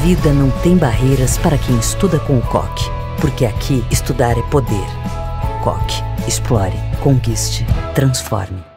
vida não tem barreiras para quem estuda com o COC, porque aqui estudar é poder. COC. Explore, conquiste, transforme.